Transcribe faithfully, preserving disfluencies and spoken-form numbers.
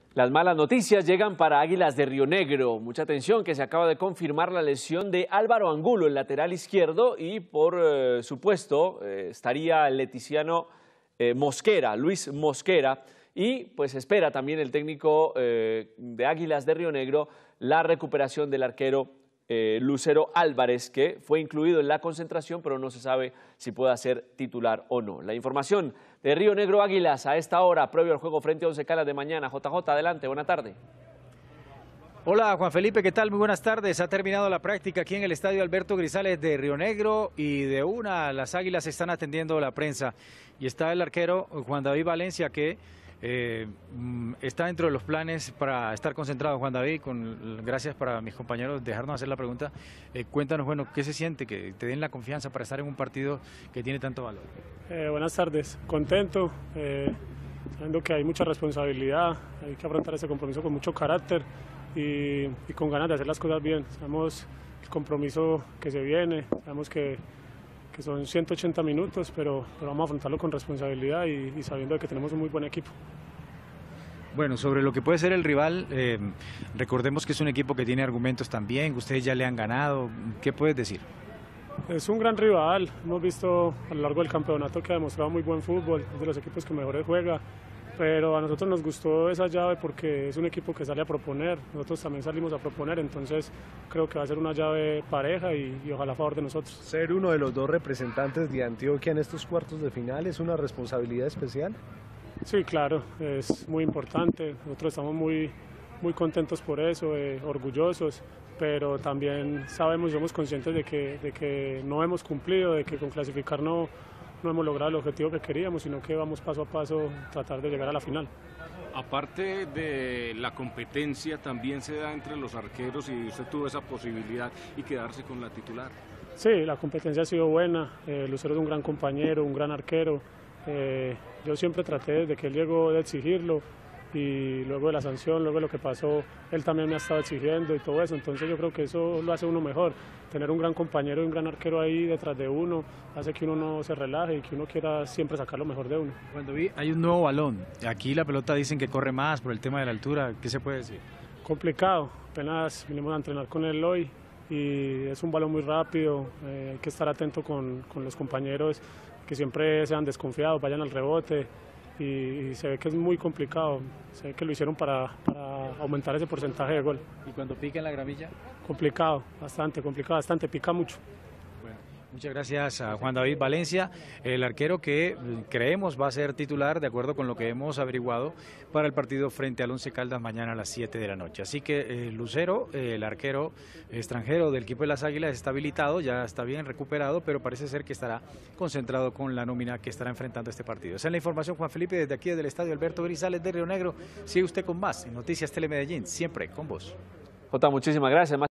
Las malas noticias llegan para Águilas de Río Negro. Mucha atención, que se acaba de confirmar la lesión de Álvaro Angulo, el lateral izquierdo, y por eh, supuesto eh, estaría el leticiano eh, Mosquera, Luis Mosquera, y pues espera también el técnico eh, de Águilas de Río Negro la recuperación del arquero eh, Lucero Álvarez, que fue incluido en la concentración, pero no se sabe si pueda ser titular o no. La información de Río Negro Águilas a esta hora, previo al juego frente a Once Caldas de mañana. J J, adelante, buena tarde. Hola Juan Felipe, ¿qué tal? Muy buenas tardes. Ha terminado la práctica aquí en el estadio Alberto Grisales de Río Negro y de una las Águilas están atendiendo la prensa. Y está el arquero Juan David Valencia, que eh, está dentro de los planes para estar concentrado. Juan David, con, gracias para mis compañeros dejarnos hacer la pregunta. Eh, cuéntanos, bueno, ¿qué se siente? Que te den la confianza para estar en un partido que tiene tanto valor. Eh, buenas tardes, contento, eh, sabiendo que hay mucha responsabilidad, hay que afrontar ese compromiso con mucho carácter y, y con ganas de hacer las cosas bien. Sabemos el compromiso que se viene, sabemos que, que son ciento ochenta minutos, pero, pero vamos a afrontarlo con responsabilidad y, y sabiendo que tenemos un muy buen equipo. Bueno, sobre lo que puede ser el rival, eh, recordemos que es un equipo que tiene argumentos también, ustedes ya le han ganado, ¿qué puedes decir? Es un gran rival, hemos visto a lo largo del campeonato que ha demostrado muy buen fútbol, es de los equipos que mejor juega, pero a nosotros nos gustó esa llave porque es un equipo que sale a proponer, nosotros también salimos a proponer, entonces creo que va a ser una llave pareja y, y ojalá a favor de nosotros. Ser uno de los dos representantes de Antioquia en estos cuartos de final es una responsabilidad especial. Sí, claro, es muy importante, nosotros estamos muy, muy contentos por eso, eh, orgullosos, pero también sabemos y somos conscientes de que, de que no hemos cumplido, de que con clasificar no, no hemos logrado el objetivo que queríamos, sino que vamos paso a paso a tratar de llegar a la final. Aparte de la competencia, también se da entre los arqueros y usted tuvo esa posibilidad y quedarse con la titular. Sí, la competencia ha sido buena, eh, Lucero es un gran compañero, un gran arquero, eh, yo siempre traté desde que él llegó de exigirlo, y luego de la sanción, luego de lo que pasó, él también me ha estado exigiendo y todo eso, entonces yo creo que eso lo hace uno mejor, tener un gran compañero y un gran arquero ahí detrás de uno, hace que uno no se relaje y que uno quiera siempre sacar lo mejor de uno. Cuando vi, hay un nuevo balón, aquí la pelota dicen que corre más por el tema de la altura, ¿qué se puede decir? Complicado, apenas vinimos a entrenar con él hoy y es un balón muy rápido, eh, hay que estar atento con, con los compañeros que siempre sean desconfiados, vayan al rebote. Y se ve que es muy complicado, se ve que lo hicieron para, para aumentar ese porcentaje de gol. ¿Y cuando pica en la gramilla? Complicado, bastante, complicado, bastante, pica mucho. Bueno, muchas gracias a Juan David Valencia, el arquero que creemos va a ser titular, de acuerdo con lo que hemos averiguado, para el partido frente al Once Caldas mañana a las siete de la noche. Así que eh, Lucero, eh, el arquero extranjero del equipo de las Águilas, está habilitado, ya está bien recuperado, pero parece ser que estará concentrado con la nómina que estará enfrentando este partido. Esa es la información, Juan Felipe, desde aquí, desde el estadio Alberto Grisales de Río Negro. Sigue usted con más en Noticias Telemedellín, siempre con vos. Jota, muchísimas gracias.